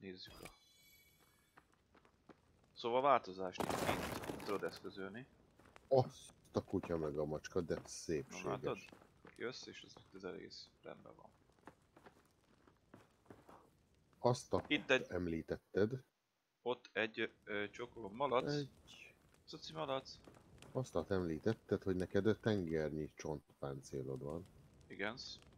Nézzük a... Szóval változást itt tudod eszközölni. Azt a kutya meg a macska, de Na látod? szépséges. Jössz és az egész rendben van. Azt a Itt egy... említetted. Ott egy csokor malac. Egy... Szoci malac. Azt említetted, hogy neked tengernyi csontpáncélod van. Igen.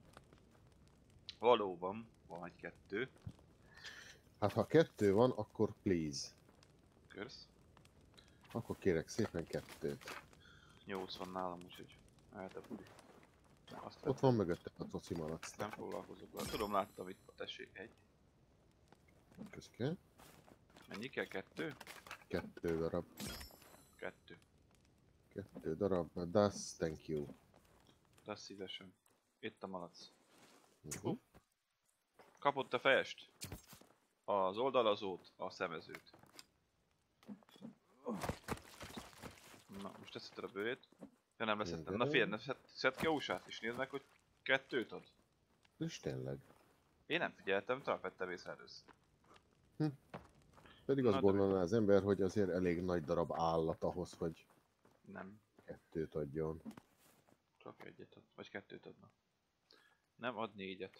Valóban van egy-kettő. Hát ha 2 van, akkor please. Körsz. Akkor kérek szépen 2. 8 van nálam, úgyhogy eltepuli. Azt Ott van mögötte a coci malac. nem foglalkozok vele. Tudom, láttam itt, tessék, egy. Köszönöm. Mennyi kell? 2? 2 darab. 2. 2 darab. Das, thank you. De szívesen. Itt a malac. Uh-huh. Kapott a fejest. Az oldalazót, a szemezőt. Na, most teszed a bőrét. Ja, nem leszettem. Na figyelj, szedd ki a húsát is, nézd meg, hogy 2 ad. És tényleg. Én nem figyeltem, talán vettem észre először. Pedig azt gondolná az ember, hogy azért elég nagy darab állat ahhoz, hogy Nem. 2 adjon. Csak egyet ad, vagy 2 adna. Nem ad 4-et.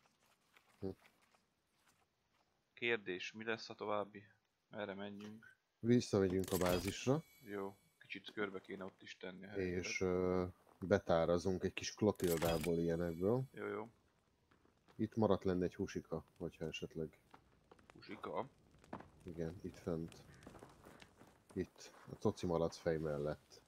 Kérdés, mi lesz a további? Merre menjünk? Visszamegyünk a bázisra, Jó, kicsit körbe kéne ott is tenni a helyzetet. és betárazunk egy kis Klotildából ilyenekből. Jó, jó. Itt maradt lenne egy húsika, hogyha esetleg. Húsika. Igen, itt fent. Itt, a coci malac fej mellett.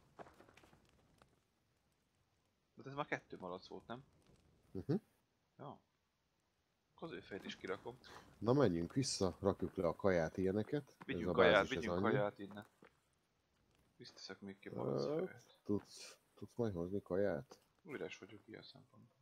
De ez már 2 malac volt, nem? Ja. Az ő fejt is kirakom. Na menjünk vissza, rakjuk le a kaját, ilyeneket. Vigyünk kaját, vigyünk kaját innen. Biztosak még ki malac fejet. Tudsz majd hozni kaját? Üres vagyok ilyen szempontból.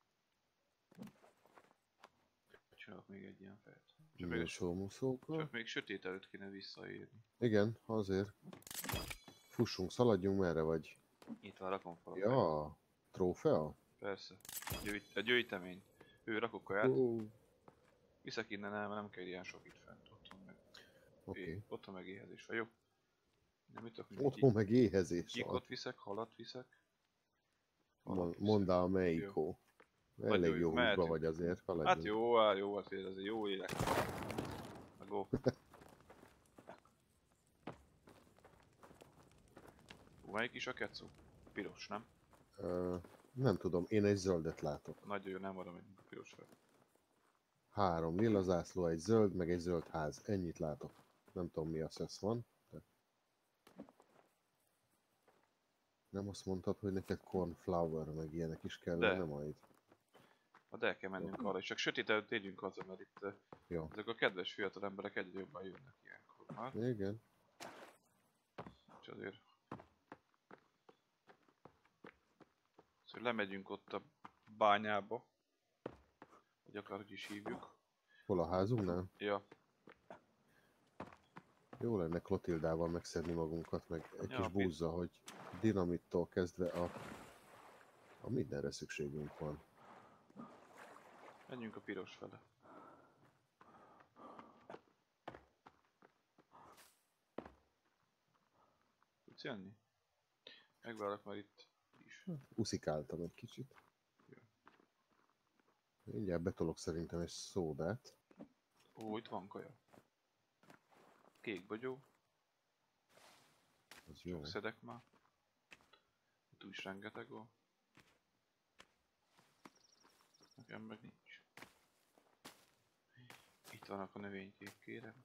Csinálok még egy ilyen fejet. Csak még sötét előtt kéne visszaérni. Igen, azért. Fussunk, szaladjunk, merre vagy? Itt van, rakom fel. Ja, trófea? Persze. A gyűjtemény. Ő rakok kaját. Viszek innen el, mert nem kell ilyen sok itt fent. Otthon meg éhezés van, jó? Nem mit tudok, otthon meg éhezés van. Gyíkot viszek, halat viszek. Mondd el melyikó. Elég jó húsba vagy azért, haladjunk. Hát jó, hát azért jó élek. Na go. Melyik is a kecu? Piros, nem? Nem tudom, én egy zöldet látok. Nagyon jó, nem valam egy pirosra. 3 lila zászló, egy zöld, meg egy zöld ház. Ennyit látok. Nem tudom mi a szesz van. De... Nem azt mondtad, hogy neked cornflower, meg ilyenek is kellene majd? De el kell mennünk arra, és csak sötét előtt tegyünk haza, mert itt ezek a kedves fiatal emberek egyre jobban jönnek ilyenkor már. Igen. És azért... Szóval lemegyünk ott a bányába. Vagy akárhogy is hívjuk. Hol a házunknál? Ja. Jó lenne Klotildával megszedni magunkat, meg egy kis búzza, hogy dinamittól kezdve a mindenre szükségünk van. Menjünk a piros fele. Tudsz jönni? Megvárok már itt is. Uszikáltam egy kicsit. Mindjárt betolok szerintem egy szódát. Ó, itt van kaja. Kék bogyó. Az jó. Csak szedek már. Itt úgy is rengeteg van. Nekem meg nincs. Itt vannak a növénykék, kérem.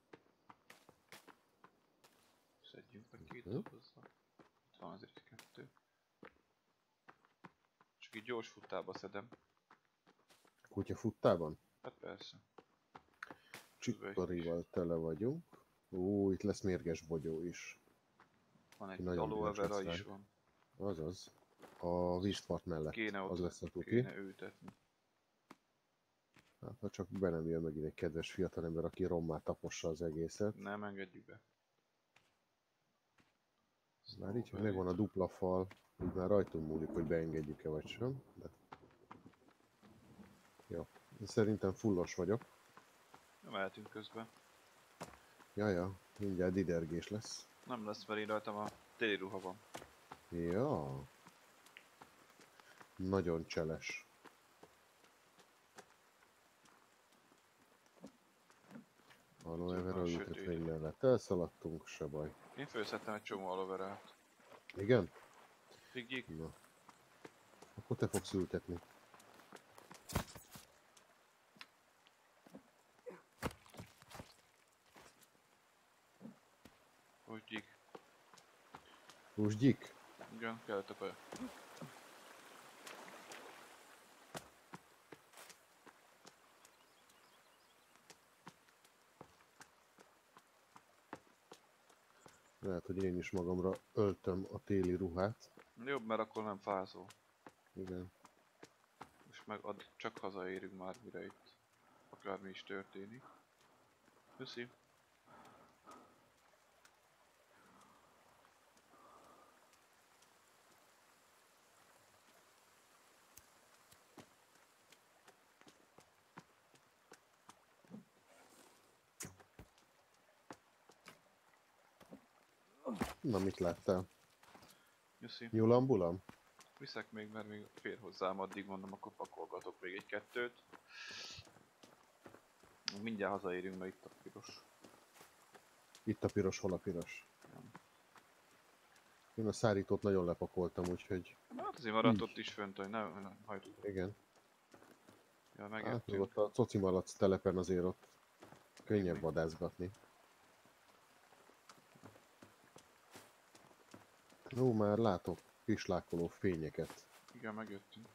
Szedjünk meg 2 dobozzal. Itt van azért 2. Csak így gyors futtába szedem. Kutya futtában? Hát persze. Csikkarival tele vagyunk. Ó, itt lesz mérges bogyó is. Van egy aloe vera is van. Azaz. A vízpart mellett. Kéne ott, az lesz a tuti. kéne ültetni. Hát ha csak be nem jön megint egy kedves fiatalember, aki rommá tapossa az egészet. Nem engedjük be. Már így, hogy megvan a dupla fal, így már rajtunk múlik, hogy beengedjük-e vagy sem. De... Jó, szerintem fullos vagyok. Ja, mehetünk közben. Jaja, mindjárt didergés lesz. Nem lesz, mert én rajtam a téli ruha van. Ja. Nagyon cseles. Aloe vera ültetvény mellett elszaladtunk, se baj. Én felszettem egy csomó aloe verát. Igen? Figyik. Na. Akkor te fogsz ültetni. Húsgyik. Húsgyik? Igen, kellett a kaja. Lehet, hogy én is magamra öltöm a téli ruhát. Jobb, mert akkor nem fázol. Igen. És meg addig csak hazaérünk már, mire itt akármi is történik. Köszi. Na, mit láttál? Köszi. Nyulambulam? Viszek még, mert még fér hozzám, addig mondom, akkor pakolgatok még egy-kettőt. Mindjárt hazaérünk, mert itt a piros. Itt a piros, hol a piros? Én a szárítót nagyon lepakoltam, úgyhogy... Hát azért maradt ott is fönt, hogy nem hajtott. Igen. Ja, Hát megettünk. ott a cocimalac telepen azért ott könnyebb vadászgatni. Ó, már látok pislákoló fényeket. Igen, megjöttünk.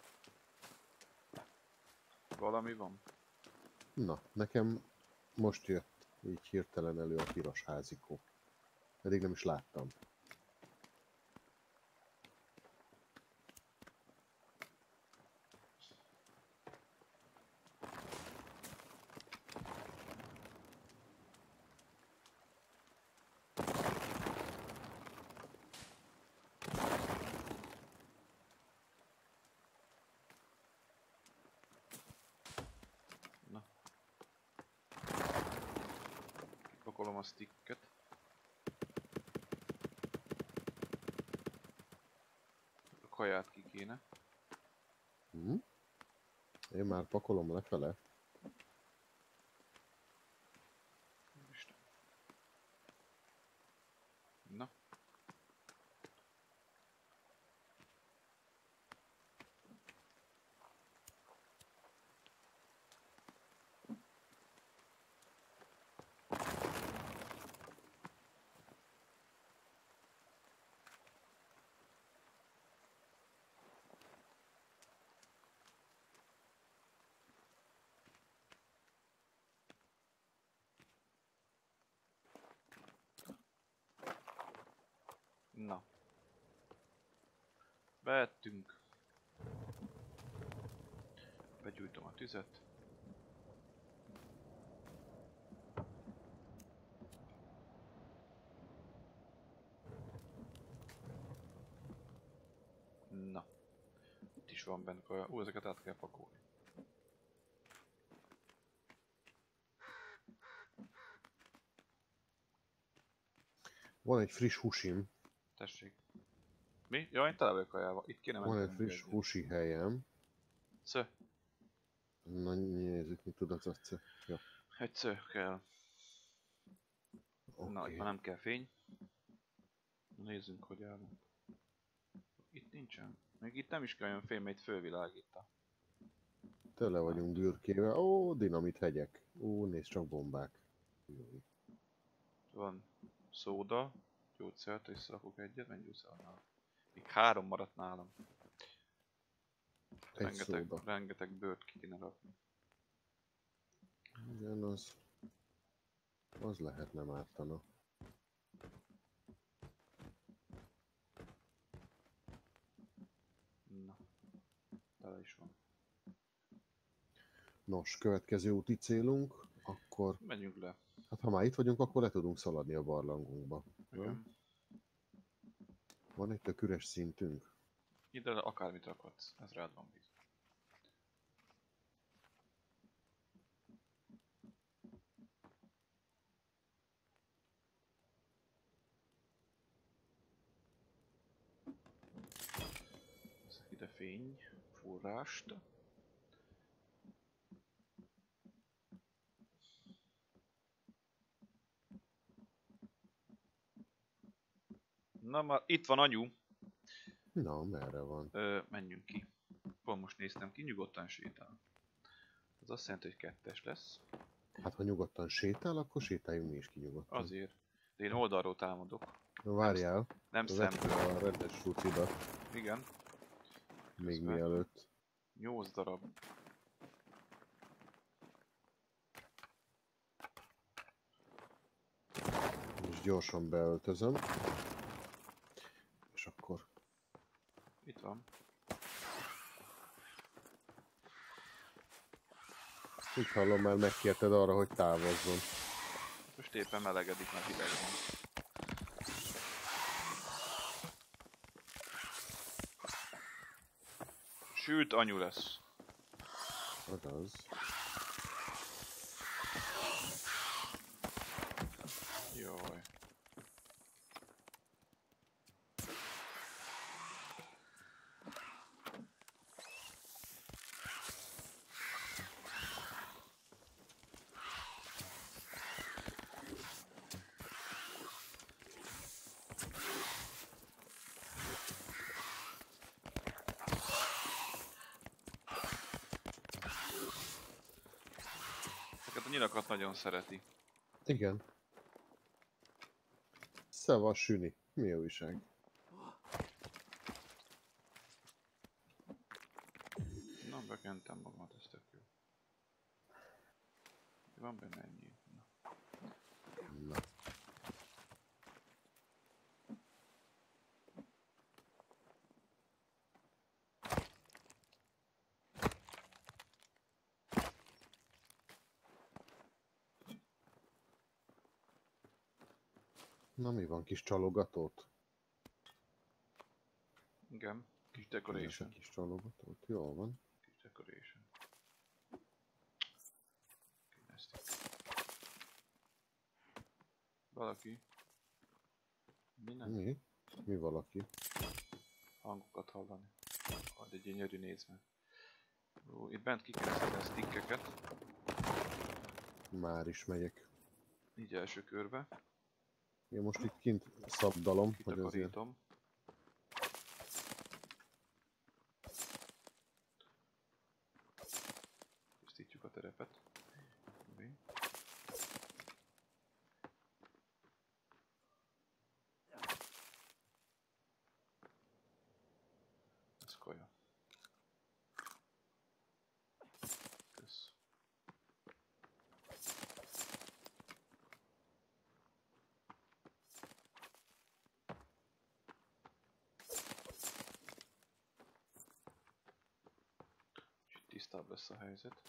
Valami van? Na, nekem most jött így hirtelen elő a piros házikó. Pedig nem is láttam. Na. Kipakolom a sticket. A kaját ki kéne. Hm? Én már pakolom lefele. Isten. Na. Na. Beettünk. Begyújtom a tüzet. Na. Itt is van benne kaja. Ezeket át kell pakolni. Van egy friss húsim. Tessék. Mi? Ja, én tele vagyok kajával. Itt kéne Van egy mentenünk friss egyet. húsi helyem. Szö. Na nézzük, mit tud az acce. Ja. Egy szö kell. Na, Oké. itt már nem kell fény. Nézzünk, hogy állunk. Itt nincsen. Még itt nem is kell olyan fény, mert itt fölvilágít a... Tele vagyunk bürkével. Ó, dinamit hegyek. Ó, nézd csak bombák. Jó. Van szóda, gyógyszert, összerakok egyet, mennyi gyógyszer van nálam? Még 3 maradt nálam. Egy szóda. Rengeteg bőrt ki kéne rakni. Igen, az lehet nem ártana. Na, tele is van. Nos, következő úti célunk, akkor... Menjünk le. Hát ha már itt vagyunk, akkor le tudunk szaladni a barlangunkba. Igen. Van egy tök üres szintünk. Ide akármit rakhatsz, ez rád van bízva. fényforrást. Na már itt van anyu. Na, merre van? Menjünk ki. Pont most néztem ki, nyugodtan sétál. Ez azt jelenti, hogy 2-es lesz. Hát ha nyugodtan sétál, akkor sétáljunk mi is ki nyugodtan. Azért. De én oldalról támadok. Na, várjál, Nem vedd szemből. fel a rendes rucidat, Igen. még Közben. mielőtt. 8 darab. És gyorsan beöltözöm. És akkor... Itt van. Úgy hallom, már megkérted arra, hogy távozzon. Most éppen melegedik, mert hideg van. Sült anyu lesz. Azaz. Jaj. Ezeket a nyilakat nagyon szereti. Igen. Szeva, Süni. Mi a újság? Na, bekentem magamat, ez tök jó. Van benne ennyi. Na. Na. Na mi van, kis csalogatót? Igen, kis Nézzük a decoration. kis csalogatót, jól van. Kis decoration. Kinéztük. Valaki. Minden Mi? Mi valaki? hangokat hallani. De gyönyörű nézve. Ó, itt bent ki kell szedni a stickeket. Már is megyek. Így első körbe. Én most itt kint szabdalom, hogy azért... Kitakarítom. Tisztítjuk a terepet. Mi? Ez kaja. Kösz. Kicsit tisztább lesz a helyzet.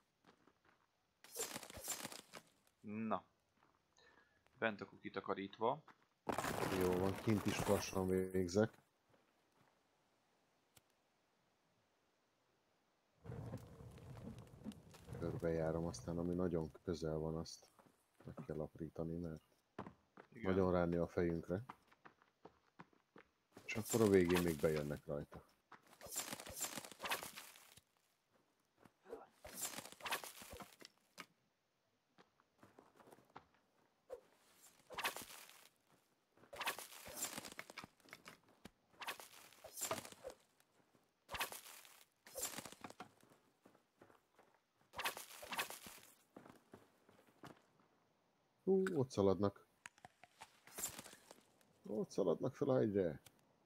Na. Bent a kitakarítva. Jó van, kint is lassan végzek. Körbejárom, aztán ami nagyon közel van, azt meg kell aprítani, mert Igen. nagyon ráni a fejünkre. És akkor a végén még bejönnek rajta. Ott szaladnak. Ott szaladnak fel a hegyre.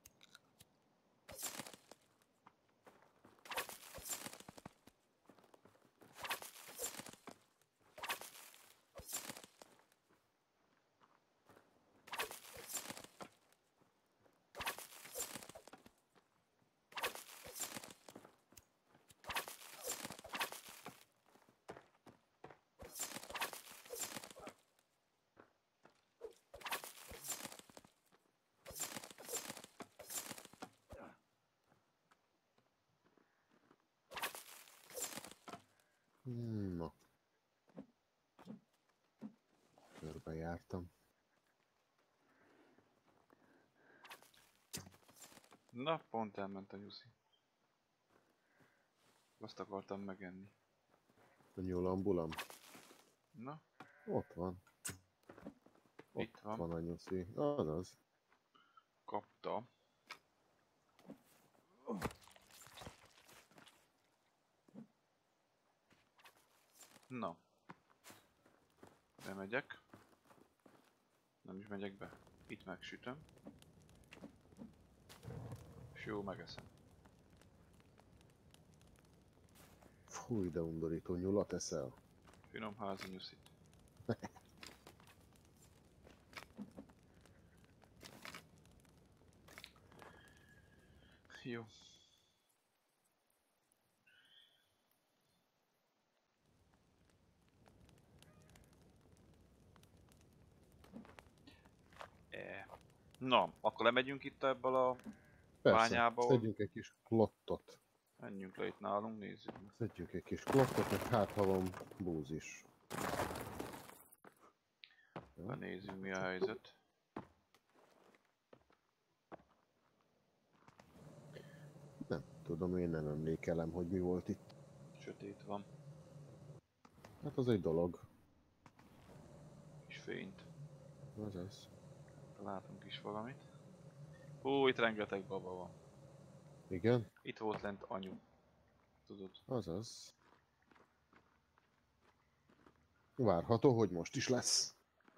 Na. Körbejártam. Na, pont elment a nyuszi. Azt akartam megenni. A nyulambulam. Na, Ott van. itt van. Van a nyuszi. Azaz. Kapta. Na. Bemegyek. Nem is megyek be. Itt megsütöm. És jó, megeszem. Fúj, de undorító nyulat eszel. Finom házi nyuszit. Jó. Na, akkor lemegyünk itt ebből a Persze, bányából. szedjünk egy kis klottot. Menjünk le itt nálunk, nézzük. Szedjünk egy kis klottot, meg hát ha van búz is. Nézzük, mi a helyzet. Nem tudom, én nem emlékelem, hogy mi volt itt. Sötét van. Hát az egy dolog. Kis fényt. Azaz. Látunk is valamit. Hú, itt rengeteg baba van. Igen? Itt volt lent anyu. Tudod. Azaz. Várható, hogy most is lesz.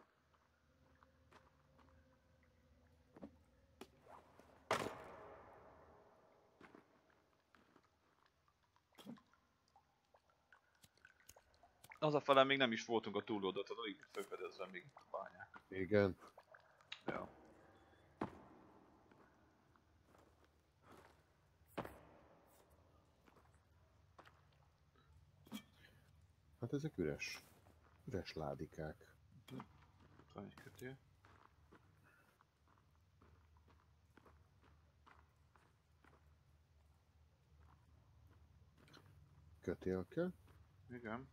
Az a fele még nem is voltunk a túloldalt, alig felfedezve még itt a bányák. Igen. Ja. Hát ezek üres. Üres ládikák. Itt van egy kötél. Kötél kell. Igen.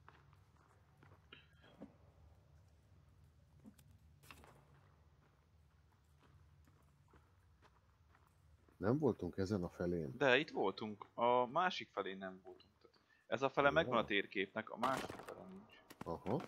Nem voltunk ezen a felén. De itt voltunk. A másik felén nem voltunk. Tehát ez a fele Ja. megvan a térképnek, a másik fele nincs. Aha.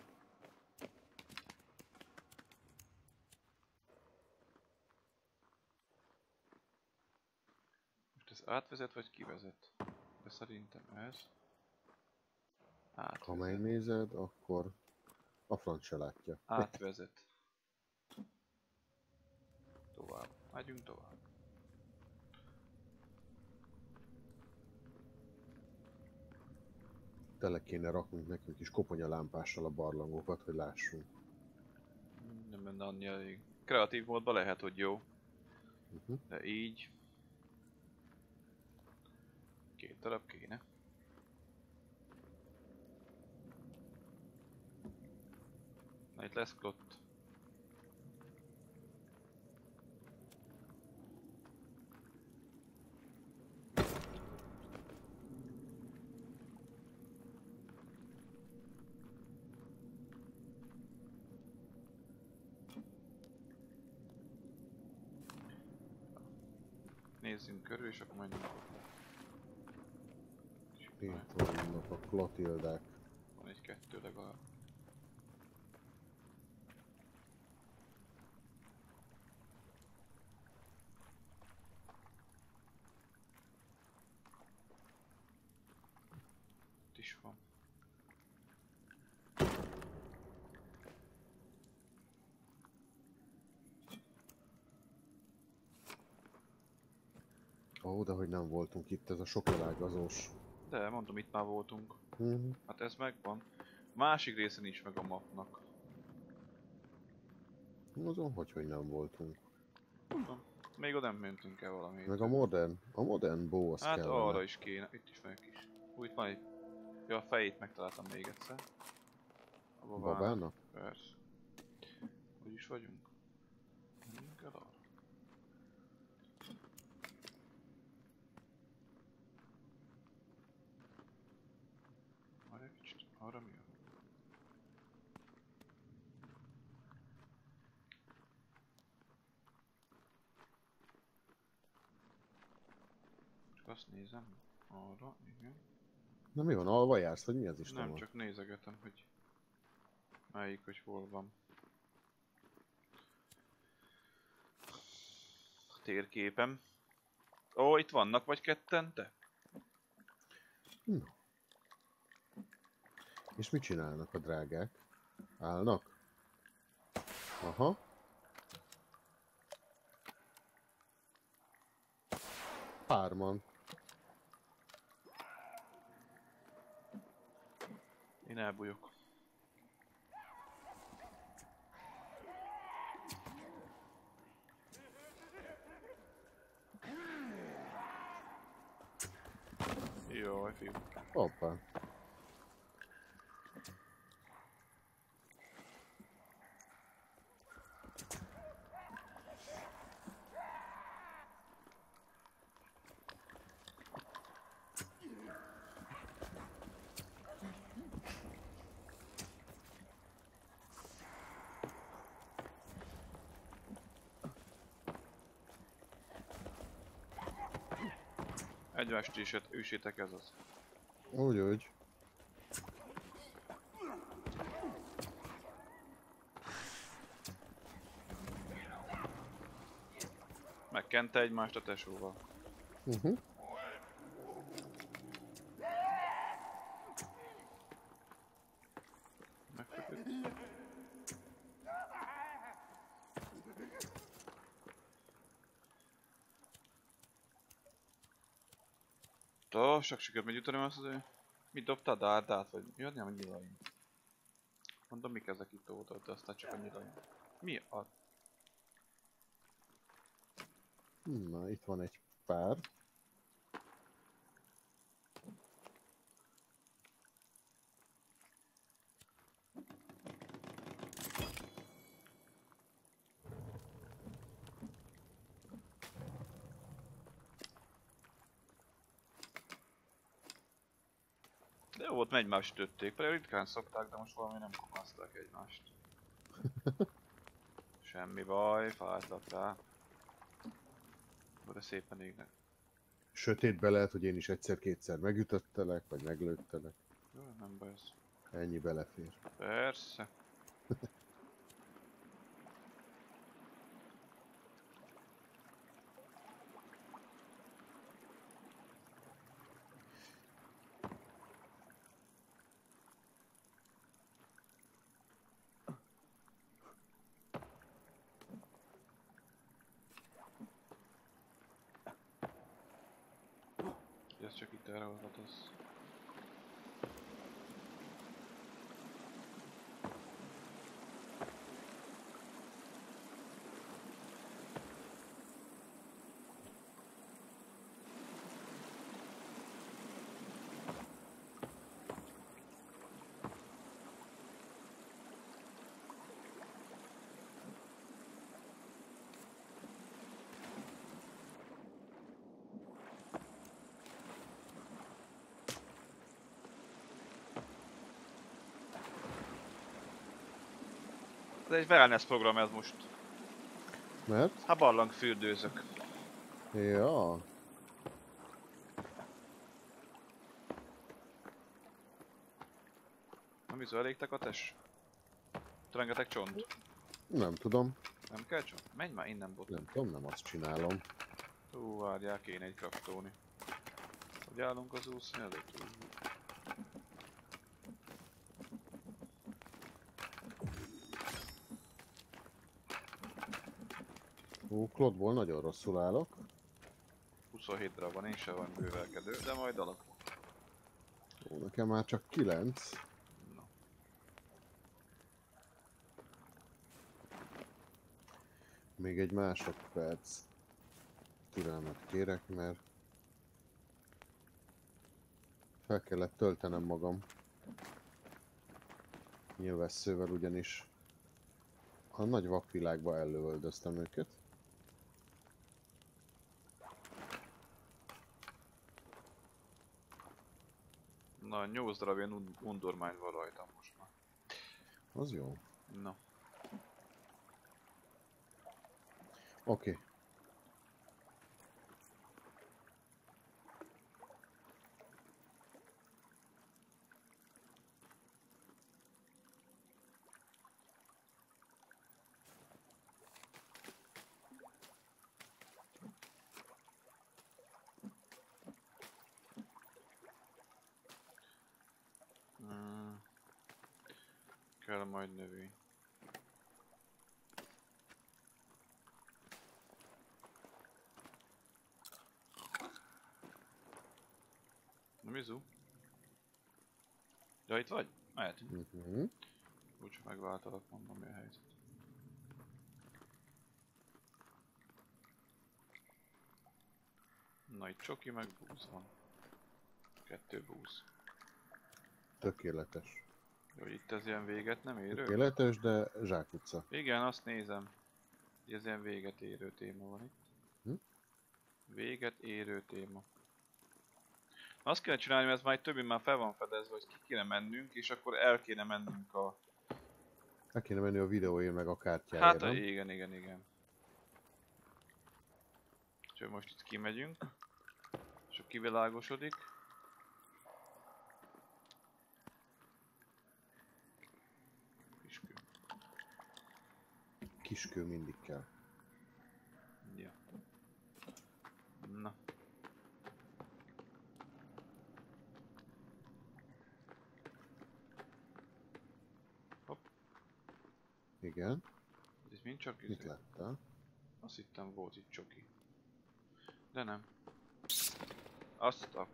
Most ez átvezet vagy kivezet? De szerintem ez. Ha Átvezet. megnézed, akkor a franc se látja. Átvezet. Tovább. Megyünk tovább. Tele kéne raknunk nekünk is koponyalámpással a barlangokat, hogy lássunk. Nem benne annyi elég. Kreatív módban lehet, hogy jó. De így... 2 darab kéne. Na itt lesz klott. Nézzünk körül és akkor menjünk. Itt vannak a Klotildák. Van egy-kettő legalább. Itt is van. Ó, de hogy nem voltunk itt, ez a sok elágazós. De mondom, itt már voltunk. Mhm. Hát ez megvan. Másik része nincs meg a mapnak. Azon hogy nem voltunk. Tudom. Még oda nem mentünk el valami. Meg a modern bow az Hát kellene. arra is kéne. Itt is meg is. Úgy van egy... Ja, a fejét megtaláltam még egyszer. A Babának? Persze. Hogy is vagyunk? Menjünk el arra. Arra egy kicsit. Arra mi van? Csak azt nézem. Arra, igen. Na mi van, alva jársz, vagy mi az Isten Nem, van? csak nézegetem, hogy melyik, hogy hol van. A térképem. Ó, itt vannak vagy ketten, te? No. És mit csinálnak a drágák? Állnak? Aha. Hárman. Én elbújok. Jaj, fiú. Hoppá. Egymást is üsétek, ez az. Úgy. Megkente egymást a tesóval. Megfeküdt. Csak sikerült megüteni azt azért. Mit dobtad? Dárdát? Vagy mi adjam a nyilaim? Mondom, mik ezek itt óta, de aztán csak a nyilaim. Mi a... Na, itt van egy pár. De jó volt, egymást ütötték, pedig ritkán szokták, de most valami nem kopaszták egymást. Semmi baj, fájtlat rá. De szépen égnek. Sötétbe lehet, hogy én is egyszer-kétszer megütöttelek, vagy meglőttelek. Jó, nem baj ez. Ennyi belefér. Persze. Ez csak itt elragadhatsz. Ez egy wellness program ez most. Mert? Hát barlangfürdőzök. Ja. Nem bizony elégtek a tes? Rengeteg csont. Nem tudom. Nem kell csont? Menj már innen, bot. Nem tudom, nem azt csinálom. Várjál, kéne egy kraftolni. Hogy állunk az úszni előtt? Klodból nagyon rosszul állok. 27 darab van, én sem van bővelkedő, de majd alakul. Nekem már csak 9. No. Még egy másodperc türelmet kérek, mert fel kellett töltenem magam nyilvesszővel, ugyanis a nagy vakvilágba ellövöldöztem őket. Na, 8 darab ilyen undormány van rajtam most már. Az jó. No. Oké. Kell majd növény. Na Mizu? Ja, itt vagy? Mehetünk. Úgyhogy megváltalak, mondom, mi a helyzet. Na itt csoki meg búz van. 2 búz. Tökéletes. Jó, itt ez ilyen véget nem érő? Tökéletes, de zsákutca. Igen, azt nézem. Ez ilyen véget érő téma van itt. Véget érő téma. Azt kéne csinálni, mert ez már többi már fel van fedezve, hogy ki kéne mennünk, és akkor el kéne mennünk a... El kéne menni a videóért meg a kártyáért, Hát nem? igen. Úgyhogy most itt kimegyünk. És akkor kivilágosodik. Kiskő. Kiskő mindig kell. Ja. Na. Hopp. Igen. Ez mind csak Mit láttál? Azt hittem volt itt csoki. De nem. Azt a...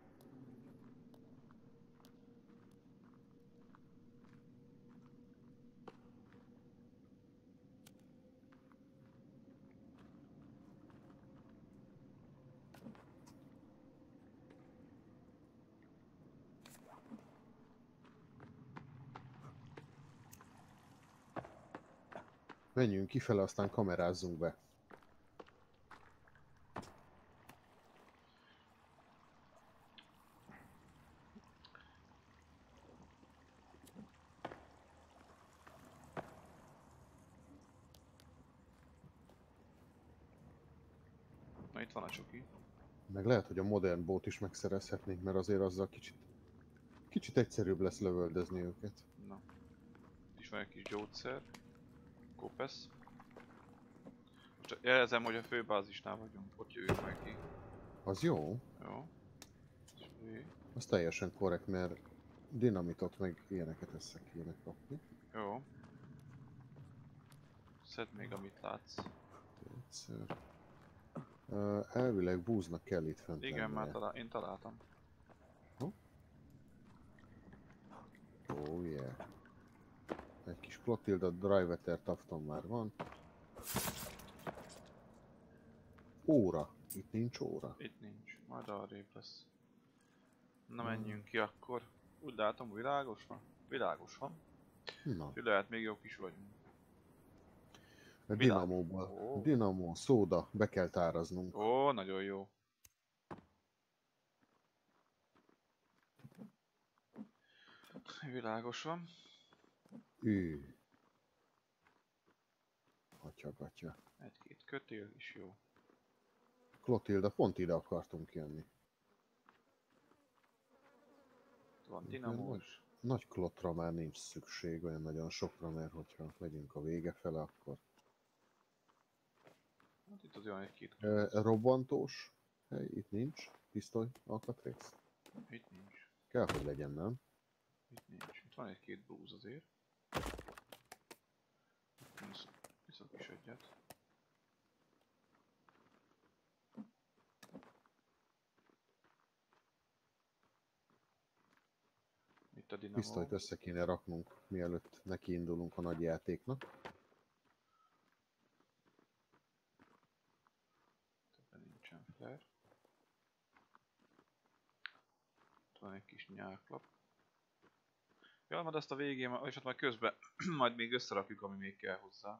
Menjünk kifele, aztán kamerázzunk be. Na itt van a csoki. Meg lehet, hogy a modern bót is megszerezhetnénk, mert azért azzal kicsit egyszerűbb lesz lövöldözni őket. Na. Itt is van egy kis gyógyszer. Kopesz. Most jelzem, hogy a főbázisnál vagyunk. Ott jövünk meg ki. Az jó. Jó. Az teljesen korrekt, mert dinamitot meg ilyeneket össze kéne kapni. Jó. Szedd még, amit látsz. Egyszer. Elvileg búznak kell itt fent Igen, lennie. már én találtam. Oh yeah. Egy kis Clotilda Driveter tafton már van. Óra. Itt nincs óra. Itt nincs. Majd arrébb lesz. Na menjünk ki akkor. Úgy látom, világos van? Világos van. Na. Úgyhogy lehet még jó kis vagyunk. A dinamóból. Dinamó, szóda, be kell táraznunk. Ó, nagyon jó. Világos van. Atya. Egy-két kötél is jó. Clotilda, pont ide akartunk jönni. Van dinamós. Nagy klotra már nincs szükség, olyan nagyon sokra, mert hogyha megyünk a vége fele, akkor... Hát itt azért van egy-két robbantós hely, itt nincs. Pisztoly, alkatrész. Itt nincs. Kell, hogy legyen, nem? Itt nincs. Itt van egy-két búz azért. Viszont is egyet. Itt a dinamó. Pisztolyt össze kéne raknunk, mielőtt nekiindulunk a nagy játéknak. Ebben nincsen flare. Itt van egy kis nyáklap. Ja, majd azt a végén, és ott majd közben majd még összerakjuk, ami még kell hozzá.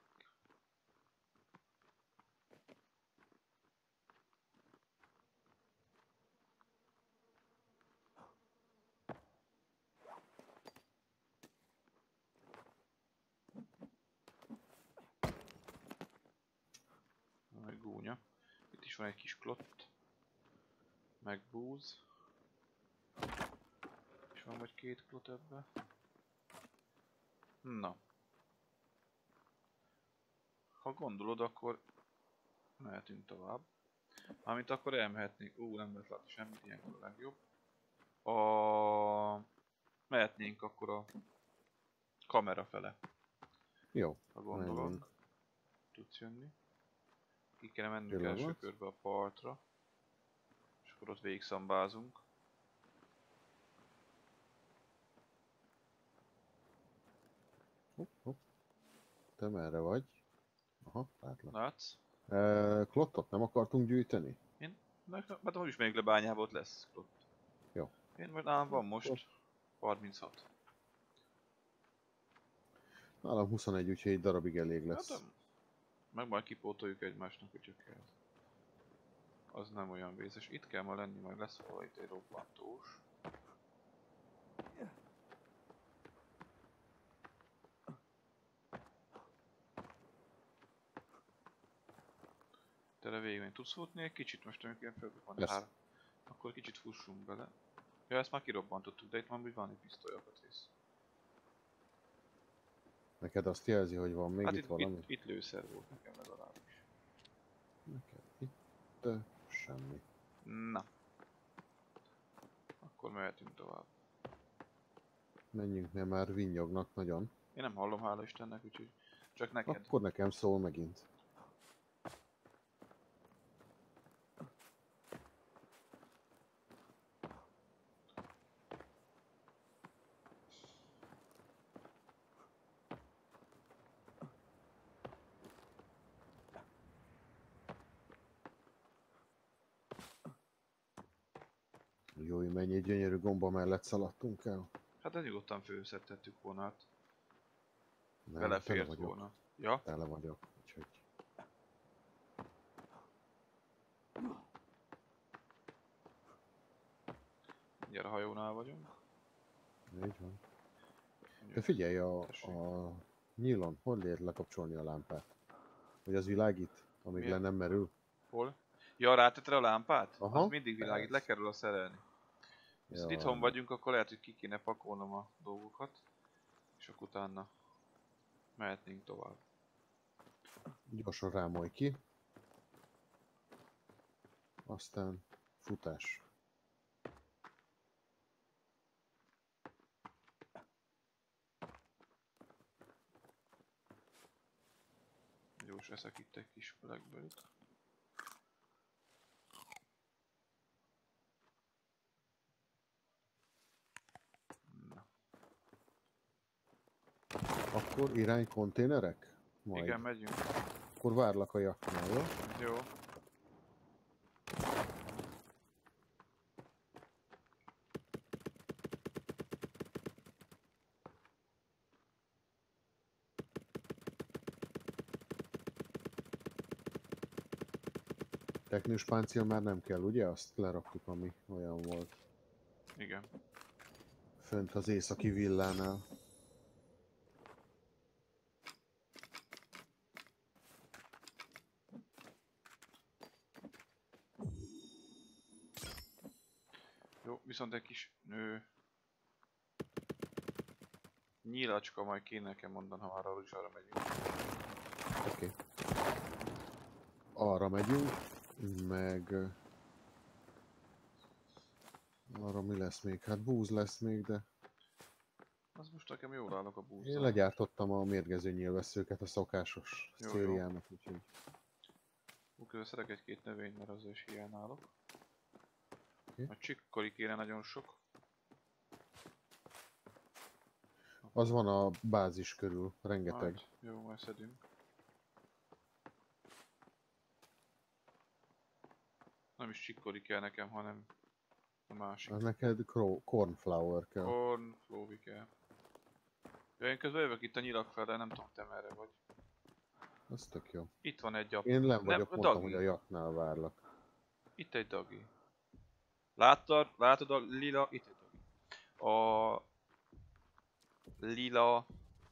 Meg gúnya. Itt is van egy kis klott. Meg búz. És van vagy két klott ebbe. Na. Ha gondolod, akkor mehetünk tovább. Mármint akkor elmehetnénk. Nem lehet látni semmit, ilyenkor a legjobb. mehetnénk akkor a kamera fele. Jó, Ha gondolod. menjünk. Tudsz jönni. Ki kéne mennünk Pillanat. első körbe a partra. És akkor ott végigszambázunk. Hopp, hopp. Te merre vagy? Aha, látlak. Látsz? Klottot nem akartunk gyűjteni? Hát hogy is megyünk le bányába, ott lesz ott. Jó. Én majd nálam van most 36. Nálam 21, úgyhogy egy darabig elég lesz. Hát, meg majd kipótoljuk egymásnak, hogy csak kell. Az nem olyan vészes. Itt kell ma lenni, majd lesz valami itt egy robbantós. Te végén tudsz futni egy kicsit most, amikor felbukkan Yes. akkor kicsit fussunk bele. Ja, ezt már kirobbantottuk, de itt van, hogy van egy pisztolyalkatrész. Neked azt jelzi, hogy van még Hát itt valami? itt lőszer volt nekem legalábbis. Neked itt semmi. Na. Akkor mehetünk tovább. Menjünk, mert már vinnyognak nagyon. Én nem hallom, hála Istennek, úgyhogy csak neked. Akkor nekem szól megint. Jó, hogy mennyi gyönyörű gomba mellett szaladtunk el. Hát ez nyugodtan főszedtettük volna, hát Nem, tele belefért vagyok. volna. Ja? Tele vagyok, úgyhogy... Gyere, a hajónál vagyunk. Így van. De figyelj, a nyílon, hol lehet lekapcsolni a lámpát? Hogy az világít, amíg Milyen? le nem merül? Hol? Ja, rátetted a lámpát? Aha. Az mindig világít, le kell róla szerelni. Viszont Ja. itthon vagyunk, akkor lehet, hogy ki kéne pakolnom a dolgokat. És akkor utána mehetnénk tovább. Gyorsan rámolj ki. Aztán futás. Gyors eszek itt egy kis blackberry-t. Na. Akkor irány konténerek? Majd. Igen, megyünk. Akkor várlak a jaknál, jó? Jó. Teknős páncél már nem kell, ugye? Azt leraktuk, ami olyan volt. Igen. Fönt az északi villánál. Jó, viszont egy kis nyílacska majd kéne nekem mondani, ha már arra is arra megyünk. Oké. Arra megyünk, meg... Arra mi lesz még? Hát búz lesz még, de... Az most nekem jól állok a búzzal. Én legyártottam a mérgező nyílvesszőket, a szokásos Jó, szériának, úgyhogy... Közben szedek egy-két növényt, mert az is hiányálok. Oké. A csikkori kéne nagyon sok. Az van a bázis körül, rengeteg. Majd, jó, majd szedünk. Nem is csikkori kell nekem, hanem a másik. Az neked cornflower kell. Cornflower kell. Ja, én közben jövök itt a nyilak fel, de nem tudom, te merre vagy. Az tök jó. Itt van egy Én nem vagyok, mondtam, dagi. hogy a jaknál várlak. Itt egy dagi. Látod a lila... Itt egy dagi. A... lila...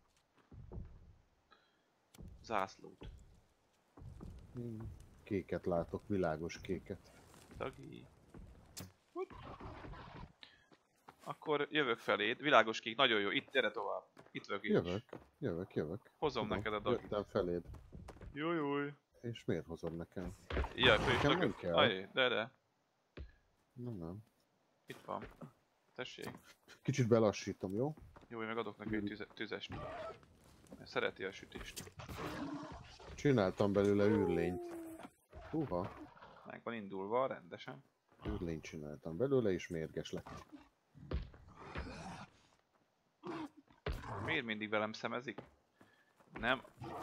zászlót. Én kéket látok, világos kéket. Dagi. Úgy. Akkor jövök feléd. Világos kék, nagyon jó. Itt, gyere tovább. Itt vagyok én is. Jövök. Hozom Tudom, neked a dagit. jöttem feléd. Jó. És miért hozod nekem? Ja, föl is Nekem nem rakod. kell. Ajj, de. Nem. Itt van. Tessék. Kicsit belassítom, jó? Jó, én meg adok neki egy tüzest. Mert szereti a sütést. Csináltam belőle űrlényt. Húha, Meg van indulva rendesen. űrlényt csináltam belőle, és mérges lett. Miért mindig velem szemezik? Nem.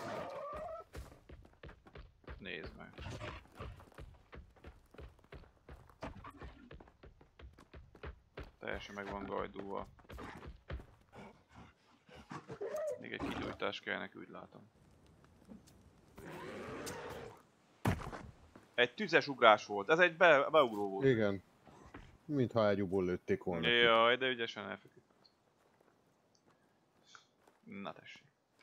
Nézd meg. Teljesen meg van gajdulva. Még egy kigyújtás kell neki, úgy látom. Egy tüzes ugrás volt, ez egy beugró volt. Igen. Mintha ágyúból lőtték volna. Jaj, de ügyesen elfeküdt. Na tessék.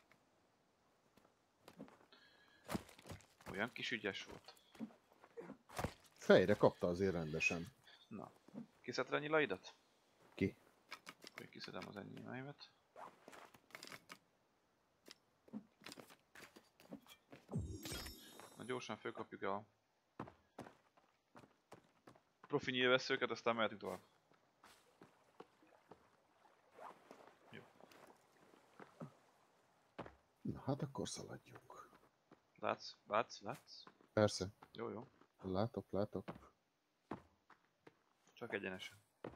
Olyan kis ügyes volt. Fejre kapta azért rendesen. Na. Kiszedted a nyilaidat? Ki? Akkor kiszedem az enyémeimet. Na gyorsan fölkapjuk a profi nyilvesszőket, aztán mehetünk tovább. Jó. Na hát akkor szaladjunk. Látsz? Persze. Jó. Látok. Csak egyenesen.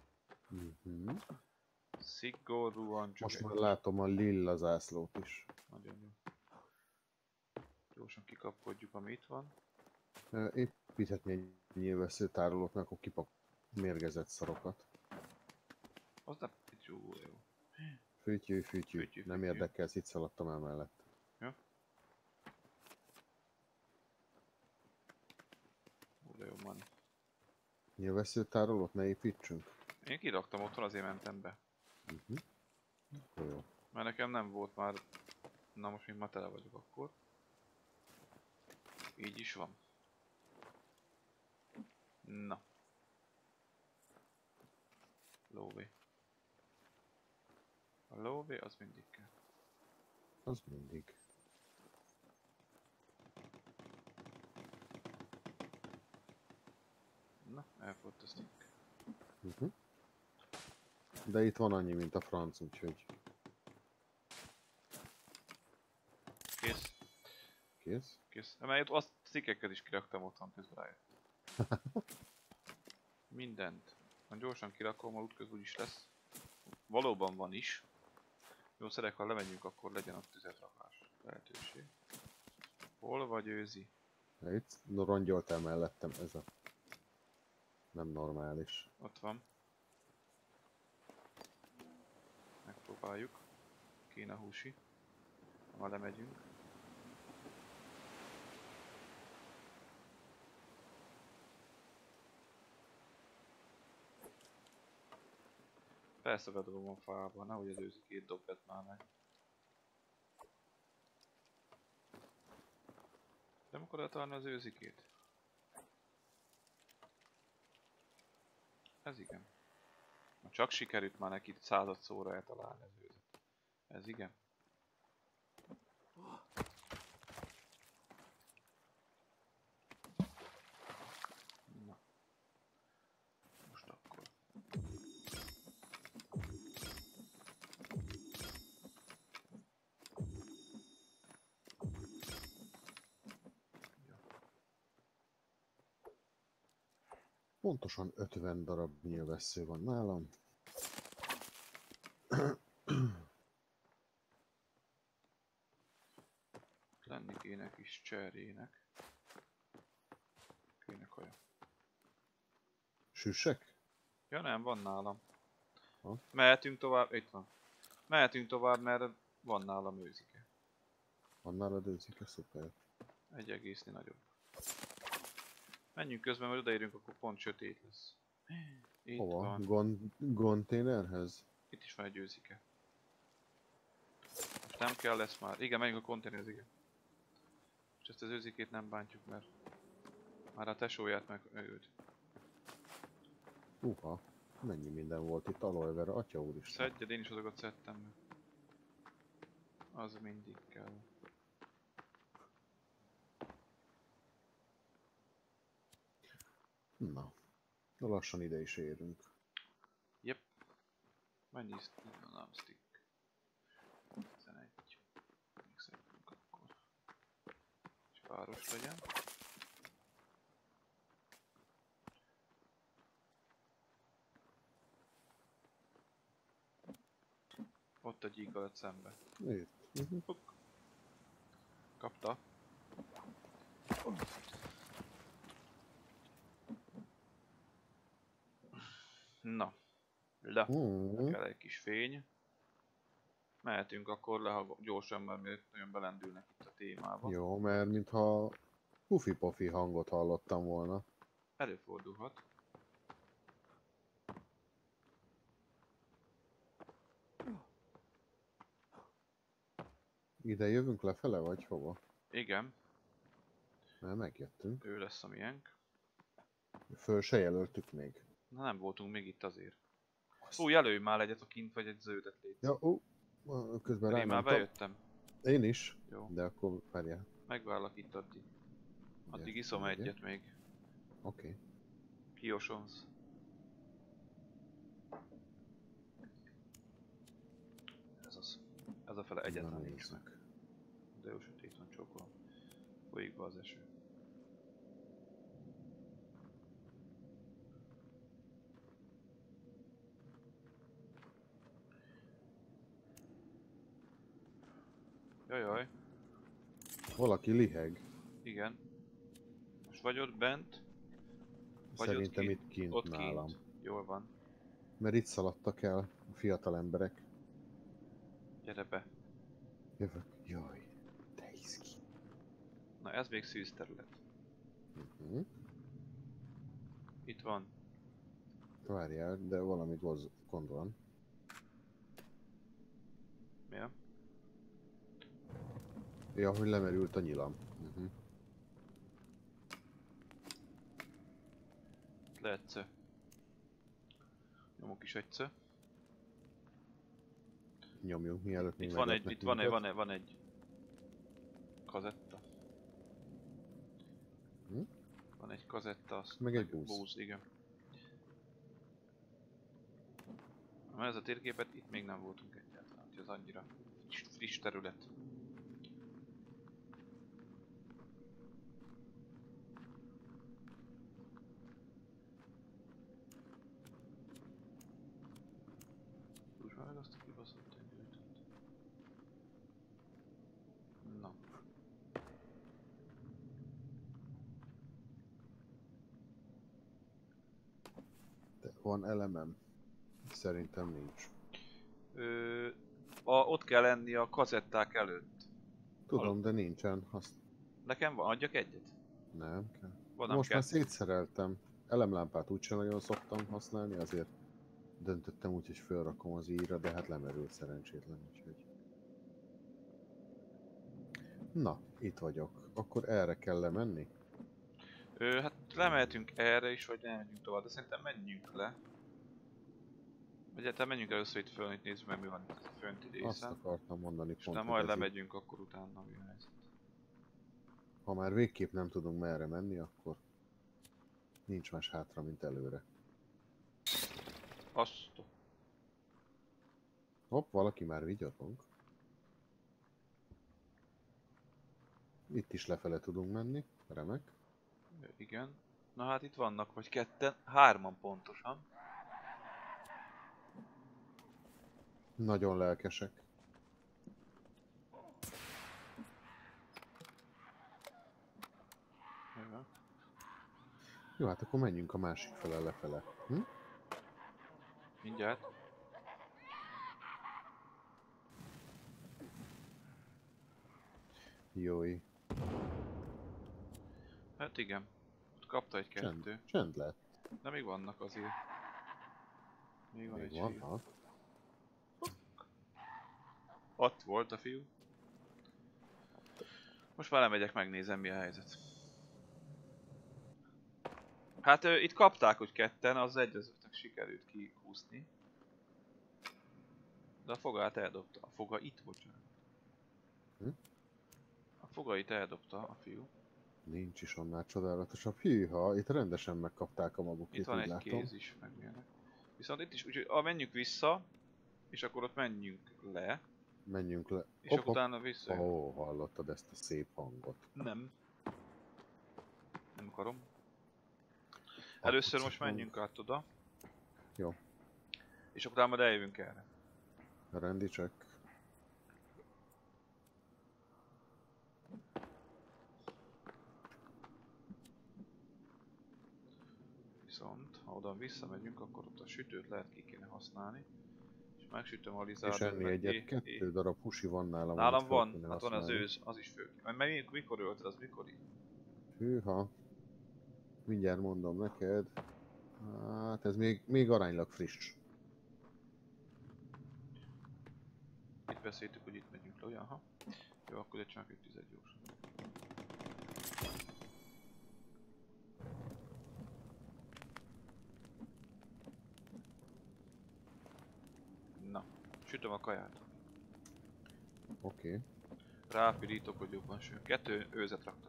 Szigorúan csak Most már látom a lilla zászlót is. Nagyon jó. Gyorsan kikapkodjuk, ami itt van. Építhetni egy nyilvessző tárolót, mert akkor kipak mérgezett szarokat. Az nem... Jó. Fütyű. Nem érdekel, itt szaladtam el mellett. Jó. De jó van. Nyilvessző tárolót ne építsünk? Én kiraktam otthon, azért mentem be. Jó. Mert nekem nem volt már... Na most még már tele vagyok akkor. Így is van. Na. Lóvé. A lóvé az mindig kell. Az mindig. Na, elfogyott a stick. De itt van annyi, mint a franc, úgyhogy... Kész. Mert azt stickeket is kiraktam otthon, közben rájött. Mindent. Ha gyorsan kirakom, ha útközben úgyis lesz. Valóban van is. Jó, szerek, ha lemegyünk, akkor legyen ott tüzetrakás lehetőség. Hol vagy őzi? Itt rongyoltál mellettem, ez a... Nem normális. Ott van. Megpróbáljuk. Kína húsi. Ha lemegyünk. Persze bedobom a fába, nehogy az őzi két dobjat már meg. Nem akarod eltalálni az őzikét? Ez igen. Csak sikerült már neki 100-szorra eltalálni az őzet. Ez igen. Na. Most akkor. Pontosan 50 darab nyilvessző van nálam. Lenni kéne kis cserének. Kéne kaja. Süssek? Ja nem, van nálam. Ha? Mehetünk tovább, itt van. Mehetünk tovább, mert van nálam őzike. Van nálad őzike? Szuper. Egy egészni nagyobb. Menjünk közben, mert odaérünk, akkor pont sötét lesz. Itt Hova? van. Konténerhez? Itt is van egy őzike. Most nem kell, lesz már. Igen, menjünk a konténerhez, igen. És ezt az őzikét nem bántjuk, mert már a tesóját meg őt. Mennyi minden volt itt, aloe vera, atya úristen. Szedjed, én is azokat szedtem meg. Az mindig kell. Na, lassan ide is érünk. Jep. Mennyi stick? Nem stick. 11. Még szedjünk akkor. És páros legyen. Ott a gyík alatt szembe. Itt. Kapta. Na. Kell egy kis fény. Mehetünk akkor le, ha gyorsan, mert még nagyon belendülnek itt a témába. Jó, mert mintha pufi-pofi hangot hallottam volna. Előfordulhat. Ide jövünk lefele, vagy hova? Igen. Mert megjöttünk. Ő lesz a miénk. Föl se jelöltük még. Na nem voltunk még itt azért. Jelölj már egyet a kint, vagy egy zöldet légy. Ja, közben Én már bejöttem. Én is. Jó. De akkor várjál. Megvárlak itt addig. Addig iszom egyet még. Oké. Kiosonsz. Ez az. Ez a fele egyetlen nincs meg. De jó sötét van, csókolom. Folyik be az eső. Jajjaj. Valaki liheg. Igen. Most vagy ott bent, vagy Szerintem ott itt kint ott nálam. Kint. Jól van. Mert itt szaladtak el a fiatal emberek. Gyere be. Jövök. Jaj. De iszki. Na ez még szűz terület. Itt van. Várjál, de valami gond van. Mi a? Ja, hogy lemerült a nyilam. Lehet szö. Nyomok is egy szö. Nyomjunk mielőtt még Itt van egy kazetta. Van egy kazetta, azt meg egy búz. Igen. Mert ez a térképet itt még nem voltunk egyáltalán, hogy az annyira friss terület. Úgy már meg azt a kibaszott gyűjtött. Na. De van elemem? Szerintem nincs. Ott kell lenni a kazetták előtt. Tudom, de nincsen. Nekem van, adjak egyet? Nem kell. Van, most már szétszereltem. Elemlámpát úgysem nagyon szoktam használni, azért döntöttem úgy, hogy felrakom az íjra, de hát lemerült szerencsétlen, úgyhogy... Na, itt vagyok. Akkor erre kell lemenni? Hát lemehetünk erre is, vagy nem menjünk tovább, de szerintem menjünk le. Vagy hát menjünk először itt föl, itt nézzük meg mi van itt a fönti részen. Azt akartam mondani és pont, de majd lemegyünk, akkor utána mi a helyzet. Ha már végképp nem tudunk merre menni, akkor nincs más hátra, mint előre. Azt. Hopp, valaki már vigyorgunk. Itt is lefele tudunk menni, remek. Igen. Na hát itt vannak, vagy ketten, 3-an pontosan. Nagyon lelkesek. Jó, hát akkor menjünk a másik fele lefele. Mindjárt. Jói. Hát igen. Ott kapta egy kettő. Csend lett. De még vannak azért. Még van egy vannak. Ott volt a fiú. Most már lemegyek, megnézem mi a helyzet. Hát itt kapták úgy ketten, az egyezőknek sikerült kihúzni. De a fogát eldobta. A foga itt, bocsánat. A fogait eldobta a fiú. Nincs is annál csodálatosabb. Hűha, itt rendesen megkapták a magukét, itt van egy látom. kéz is, meg milyenek. Viszont itt is, úgyhogy menjünk vissza. És akkor ott menjünk le. Menjünk le. És akkor utána vissza. Ó, hallottad ezt a szép hangot? Nem. Nem akarom. Először most menjünk át oda. Jó. És akkor utána majd eljövünk erre. Rendi csak. Viszont, ha oda visszamegyünk, akkor ott a sütőt lehet ki kéne használni. És megsütöm a Lizard. És enni egyet, 2 darab husi van nálam. Nálam van, hát van az őz, az is fő. Mert mikor ölted, az mikor? Hűha. Mindjárt mondom neked. Hát ez még aránylag friss. Itt beszéltük, hogy itt megyünk le, aha. Jó, akkor egy csak egy 11 gyors. Na, sütöm a kaját. Oké. Rápirítok, hogy jobban ső. 2 őzet raktam.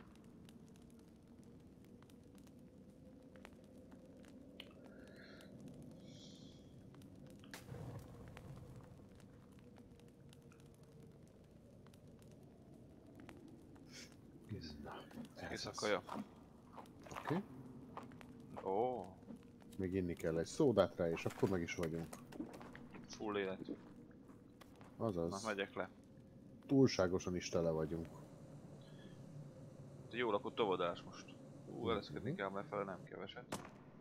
Kész a kaja. Oké. Ó, Még inni kell egy szódát rá, és akkor meg is vagyunk. full élet. Na, Azaz. megyek le. Túlságosan is tele vagyunk. Jó lakott tovodás most. Ereszkedni kell lefele, nem keveset.